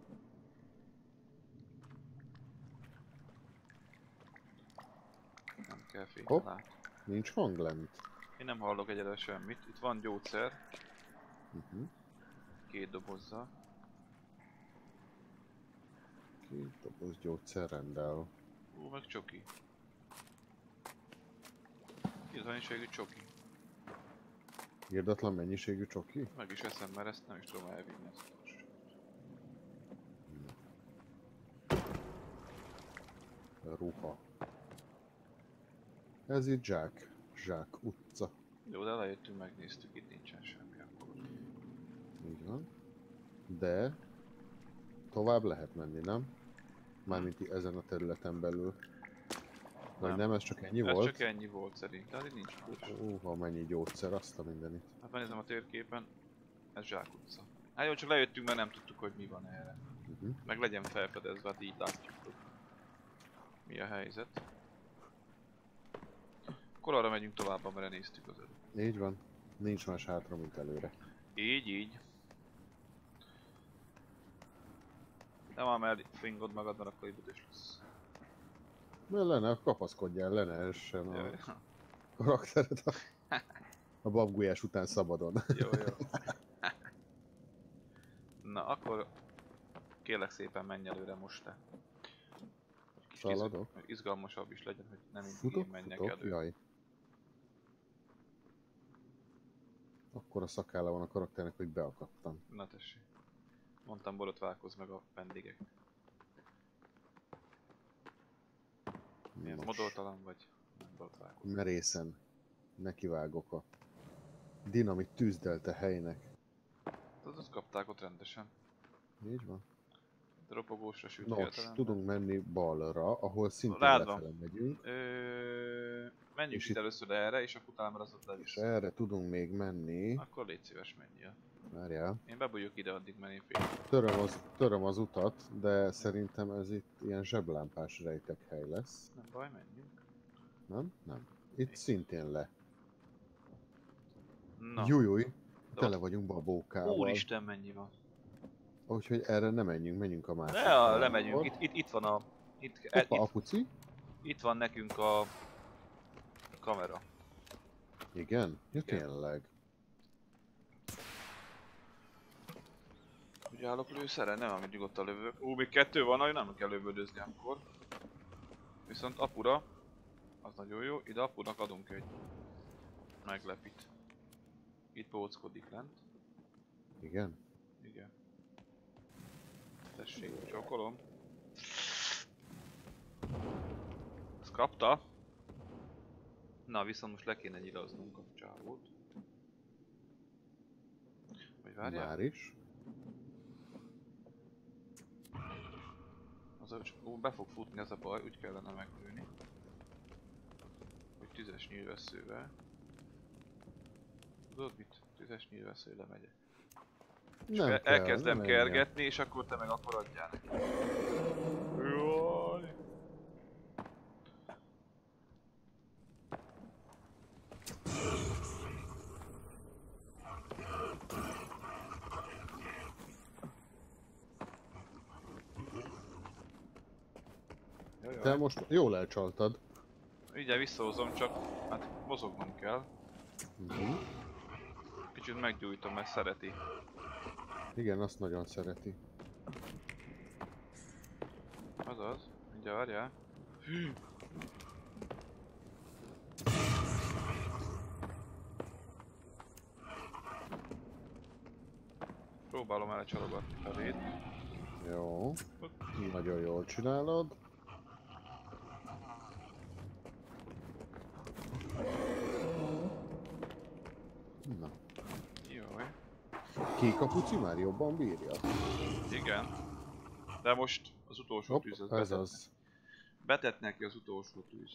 Nem kell fényen lát. Nincs hang lent. Én nem hallok egyelőre semmit. Itt van gyógyszer. 2 dobozzal. 2 doboz gyógyszer rendel. Meg csoki. Iránységű csoki. Irdatlan mennyiségű csoki? Meg is eszem, mert ezt nem is tudom elvinni ezt a sört. Ruha. Ez itt Zsák utca. Jó, de lejöttünk, megnéztük, itt nincsen semmi akkor. Így van. De tovább lehet menni, nem? Mármint ezen a területen belül. Vagy nem, ez csak ennyi ez volt? Ez csak ennyi volt szerintem, itt nincs kulcs. Ha mennyi gyógyszer, azt a mindenit. Hát megnézem a térképen, ez Zsák utca. Hát jó, csak lejöttünk, mert nem tudtuk, hogy mi van erre. Meg legyen felfedezve, hát így látjuk, hogy mi a helyzet. Akkor arra megyünk tovább, amire néztük az előtt. Így van. Nincs más hátra, mint előre. Így. Nem ám elfingod magad, mert akkor idős lesz. Mert kapaszkodjál, le ne essen a karaktered a babgulyás után szabadon. Jó. Na, akkor kérlek szépen menj előre most te. Szaladok? Izgalmasabb is legyen, hogy nem mindig én menjek elő. Jaj. Akkor a szakálla van a karakternek, hogy beakadtam. Na tessék. Mondtam, borotválkozz meg a vendégeknek. Miért modortalan vagy? Nem borotválkozz. Merészen nekivágok a dinamit tűzdelte helynek. Azt kapták ott rendesen. Így van. Ropogósra süt Nos, tudunk menni balra, ahol szintén lefele megyünk. Menjünk itt először erre, és akkor utána az ott És erre tudunk még menni. Akkor légy szíves, menjél. Várjál. Én bebújjuk ide addig, mert én félek. Töröm az utat, de szerintem ez itt ilyen zseblámpás rejtekhely lesz. Nem baj, menjünk. Nem? Nem. Itt szintén le. Na. Jújúj, tele vagyunk babókával. Úristen, mennyi van. Úgyhogy erre nem menjünk a másik. Ne, lemegyünk. Itt van a... Hoppa, apuci. Itt van nekünk a kamera. Igen? Ja, tényleg. Ugye állok lőszerre? Nem, amit nyugodtan lövök. Még 2 van, hogy nem kell lövöldözni akkor. Viszont apura, az nagyon jó, ide apunak adunk egy meglepit. Itt bóckodik lent. Igen? Igen. Tessék, csókolom. Ezt kapta. Na, viszont most le kéne nyilaznunk a csávót. Vagy várjál? Már is. Be fog futni, ez a baj, úgy kellene meglőni. Hogy tüzes nyílvesszővel. Tudod mit? Tüzes nyílvessző lemegyek. És Nem kell, elkezdem nem menjen. kergetni, és akkor te meg akkor adjál neki. Jaj! Te most jól elcsaltad. Ugye visszahozom, csak hát mozognom kell. Kicsit meggyújtom, mert szereti. Igen, azt nagyon szereti. Azaz, mindjárt várjál. Próbálom elcsalogatni feléd. Jó. Nagyon jól csinálod. Na. Jaj. Kék a puci már jobban bírja? Igen. De most az utolsó Hopp, tűz az ez betett. az. Betett neki az utolsó tűz.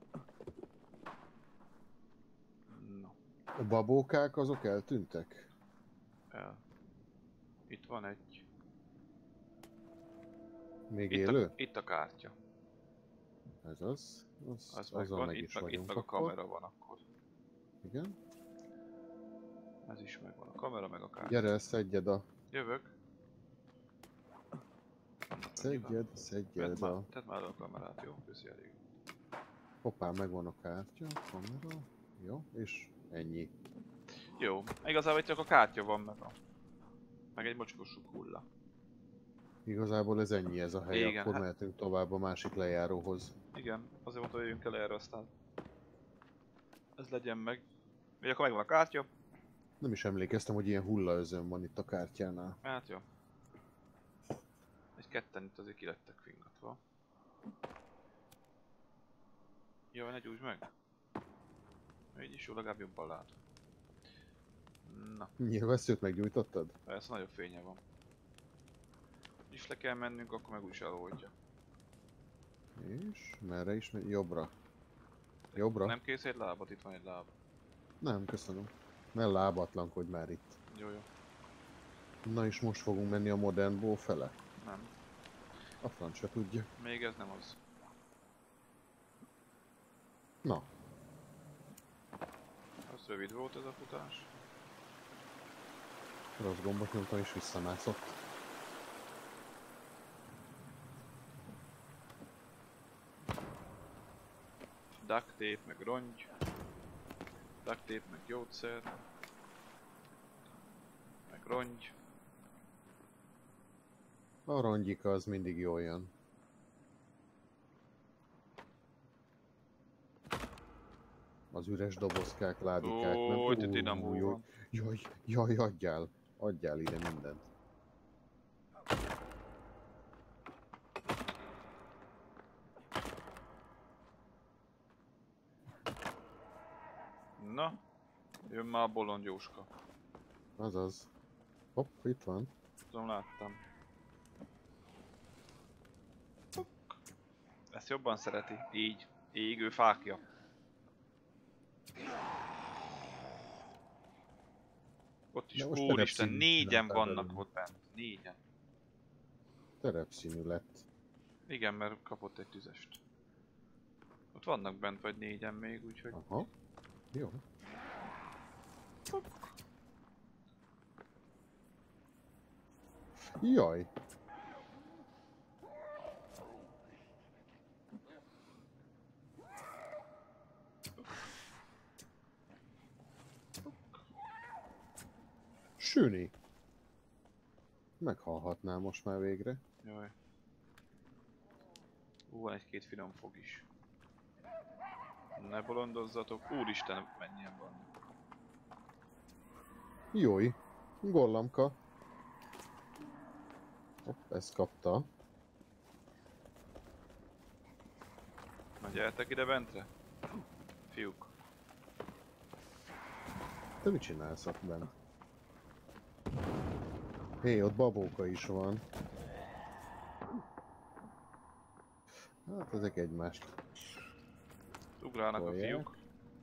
No, A babókák azok eltűntek? el. Itt van egy. Még élő? Itt a kártya. Ez az. Az Azzal megvan, meg itt is meg vagyunk a akkor. kamera van akkor. Igen. Ez is megvan, a kamera meg a kártya. Gyere, szedjed a... Jövök. Szedjed a... Tedd már le a kamerát, jó? Köszi, elég. Hoppá, megvan a kártya, kamera. Jó, és ennyi. Jó, igazából itt csak a kártya van meg egy mocskos hulla. Igazából ez ennyi ez a hely, Igen, akkor hát- mehetünk tovább a másik lejáróhoz. Igen, azért mondta, hogy jöjjünk el erre, aztán ez legyen meg. Vagy akkor megvan a kártya. Nem is emlékeztem, hogy ilyen hullaözön van itt a kártyánál. Hát jó. Ketten itt azért ki lettek fingatva. Jó, ne gyújtsd meg. Így is jó, legalább jobban látom. Na, Nyilvesszőt meggyújtottad? persze nagyobb fénye van. És le kell mennünk, akkor meg úgyis eloldja. És merre is megy? Jobbra. Jobbra? Nem kész egy lábat? Itt van egy láb. Nem, köszönöm. Ne lábatlankodj már itt. Jó, jó. Na és most fogunk menni a Modern Bow fele? Nem. A franc se tudja. Még ez nem az. Na, Az rövid volt ez a futás. rossz gombot nyomtam és visszamászott. Duct tape, meg rongy. Duct tape, meg gyógyszer. Meg rongy. A rongyika az mindig jól jön. Az üres dobozkák, ládikák, nem? Ó, itt dinamó van. Jaj, adjál ide mindent. Na, jön már a bolond Jóska. Azaz. Hopp, itt van. Tudom, láttam. Ezt jobban szereti. Így. Égő fákja. Ott is, De most úristen, terepszínű négyen csináltál vannak belőle. ott bent. Négyen. Terepszínű lett. Igen, mert kapott egy tüzest. Ott vannak bent vagy négyen még, úgyhogy... Aha. Jó. Jaj. Süni. Meghalhatnál most már végre. Jaj. Van egy-két finom fog is. Ne bolondozzatok. Úristen, mennyien vannak. Jói. Gollamka. Hopp, ezt kapta. Na gyertek ide bentre. Fiúk. Te mit csinálsz ott bent? Hé, ott babóka is van. Hát ezek egymást Ugrálnak a tolják. fiúk.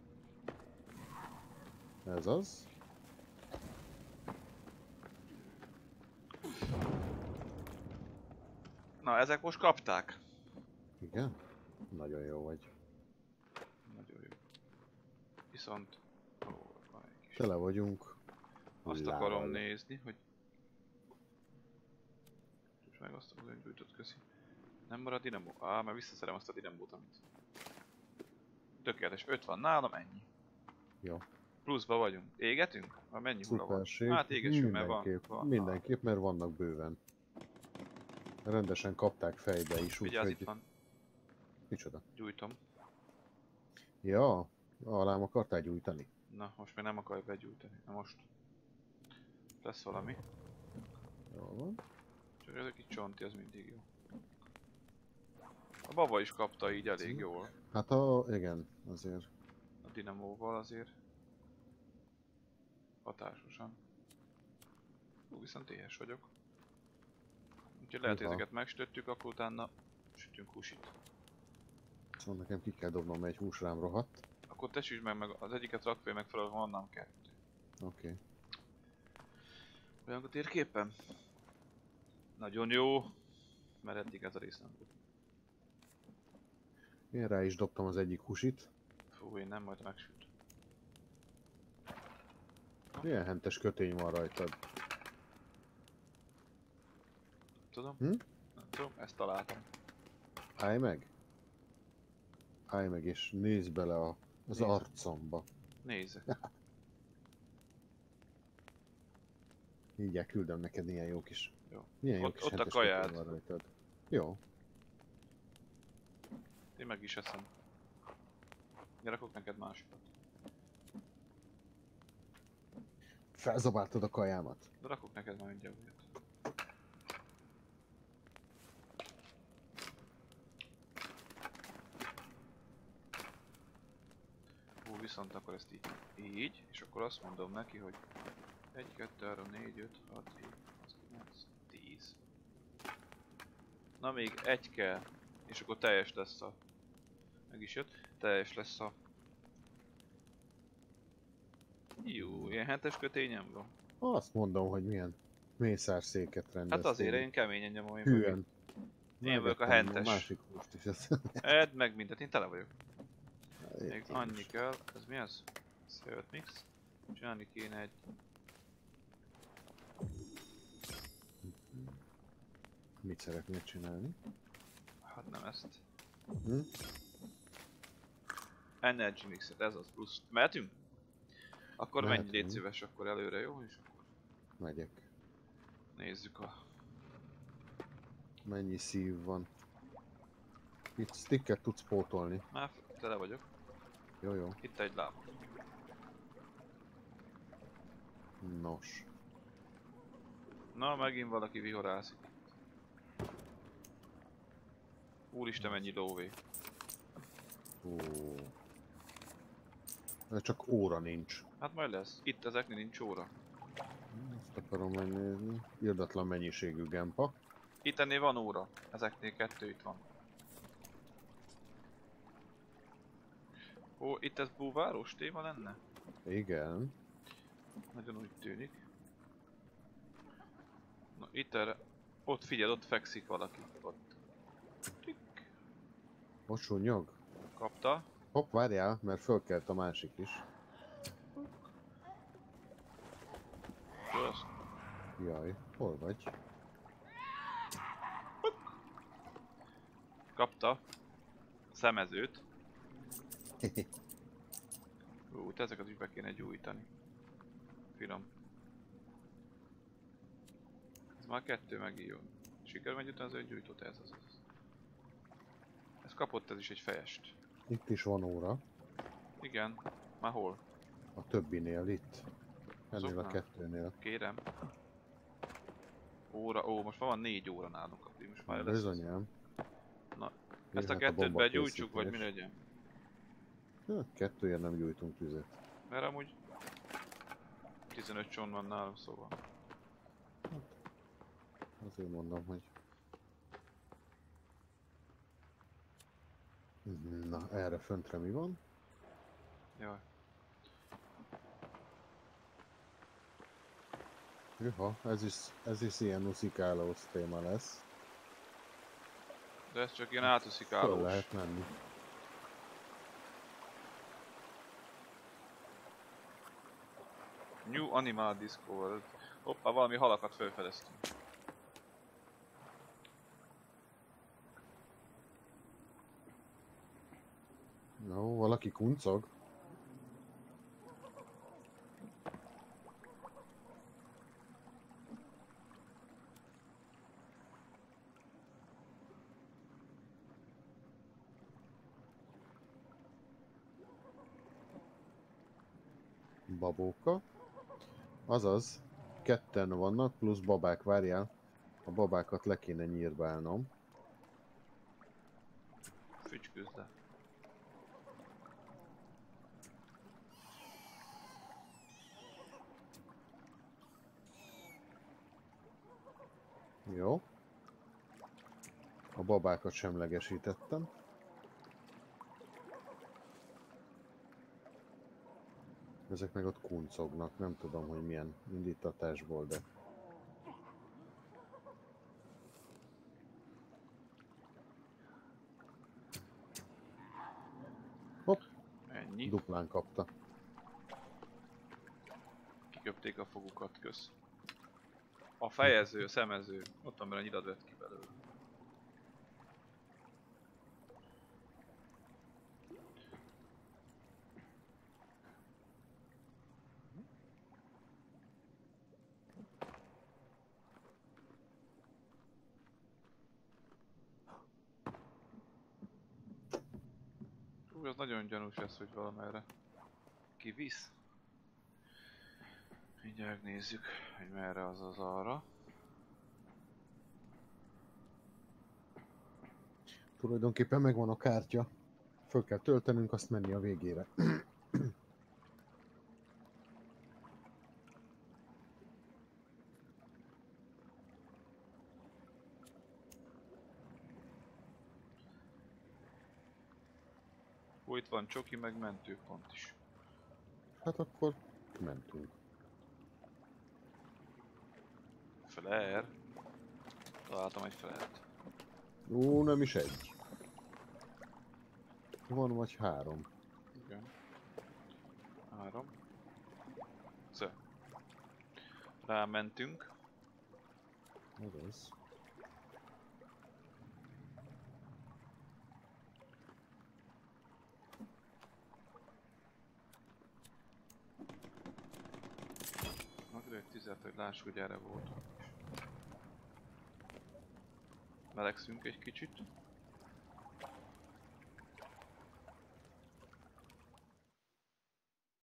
Ez az. Na, ezek most kapták. Igen? Nagyon jó vagy. Nagyon jó. Viszont... Ó, van egy kis... Tele vagyunk. Azt lával. akarom nézni, hogy... És meg azt az öngyújtott, köszi. Nem marad dinamó? Mert visszaszerem azt a dinamót, amit... Tökéletes, 5 van nálam, ennyi. Jó. Pluszba vagyunk. Égetünk? Már mennyi hura van? Szuperség. Hát égessünk, mert van. Mindenképp, mert vannak bőven. Rendesen kapták fejbe is, Vigyázz, itt úgyhogy... van. Micsoda? Gyújtom. Ja, alám akartál gyújtani? Na, most még nem akarj begyújtani. Na most. Lesz valami. Jól van. Csak ez egy kicsit csonti, az mindig jó. A baba is kapta így elég jól. Hát igen, azért. A dinamóval azért. Hatásosan. Viszont éhes vagyok. Úgyhogy lehet, hogy ezeket megsütöttük, akkor utána sütünk húsit. Szóval nekem ki kell dobnom egy húsrám rohadt. Akkor te süsd meg az egyiket rakd meg fel, onnan 2. Oké. Olyan a térképen? Nagyon jó. Mert eddig ez a rész nem volt. Én rá is dobtam az egyik húsit. Fú, én nem, majd megsüt. Milyen hentes kötény van rajtad? Tudom? Hm? Nem tudom, ezt találtam. Állj meg! Állj meg és nézd bele az Nézem. arcomba. Nézzek. Mindjárt küldöm neked ilyen jó kis... Jó. Milyen jó Ott- kis ott a hentes kajád. kötény van rajtad. Jó. Én meg is eszem. Gyerekok, neked másikat. Felzabáltad a kajámat. De rakok neked már mindjárt újat. Hú, viszont akkor ezt így, és akkor azt mondom neki, hogy 1, 2, 3, 4, 5, 6, 7, 8, 9, 10. Na még egy kell, és akkor teljes lesz a... Meg is jött, teljes lesz a... Jó, ilyen hentes kötényem van. Azt mondom, hogy milyen mészárszéket rendeztél. Hát azért én keményen nyomom, én Hűen. Én vagyok a Megettem hentes. másik húst is. Edd meg mindent, én tele vagyok. Még Én annyi is. kell, ez mi az? Szölt mix. Csinálni kéne egy... Mit szeretnél csinálni? Hát nem ezt. Hm? Energy mixet, ez az plusz. Mehetünk? Akkor menj, Mehetünk. légy szíves akkor előre, jó? És akkor Megyek. nézzük a... Mennyi szív van? Itt sticket tudsz pótolni. Már tele vagyok. Jó, jó. Itt egy láb. Nos. Na, megint valaki vihorászik. Úristen, mennyi lóvé. Ó. De csak óra nincs. Hát majd lesz. Itt ezeknél nincs óra. Ezt akarom megnézni. Irdatlan mennyiségű gempa. Itt ennél van óra. Ezeknél 2 itt van. Ó, itt ez búváros téma lenne? Igen. Nagyon úgy tűnik. Na itt erre... Ott figyel, ott fekszik valaki. Ott. Tik. Ott sunnyog. Kapta. Hopp, várjál, mert fölkelt a másik is. Kösz. Jaj, hol vagy? Kapta. A szemezőt. Ezeket is be kéne gyújtani. Finom. Ez már 2 megijön. Sikerül megy utána az öngyújtót, ez az. Ez kapott, ez is egy fejest. Itt is van óra. Igen. Már hol? A többinél itt. Ennél a Azoknál? kettőnél. Kérem. Óra, ó, most van 4 óra nálunk. Most már lesz. Bizonyám. Na, Jöhet ezt a a 2-t bomba begyújtsuk, vagy mi készítés. legyen? Hát, kettőért nem gyújtunk tüzet. Mert amúgy 15 cson van nálunk, szóval. Azért mondom, hogy... Na, erre föntre mi van? Jaj. Juha, ez is ilyen uszikálós téma lesz. De ez csak ilyen Föl átuszikálós. lehet menni. New Animal Discovered. Hoppá, valami halakat felfedeztünk. No, valaki kuncog? Babóka. Azaz, ketten vannak, plusz babák, várjál. A babákat le kéne nyírbálnom. Fücsközd le. Jó. A babákat semlegesítettem. Ezek meg ott kuncognak, nem tudom, hogy milyen indítatásból, de... Hopp, Ennyi. duplán kapta. Kiköpték a fogukat, kösz. A fejező, a szemező. Ott van, mert a nyilat vett ki belőle. Ez nagyon gyanús ez, hogy valamerre kivisz. Mindjárt nézzük, hogy merre az az arra. Tulajdonképpen megvan a kártya. Föl kell töltenünk, azt menni a végére. Ó, itt van csoki, meg mentőpont is. Hát akkor mentünk. Flare. Találtam egy flare-t. Ó, nem is egy. Van vagy 3. Igen. 3. Szö. Rámentünk. Ez az. Magdalena tüzet, hogy lássuk, hogy erre voltunk. Melegszünk egy kicsit.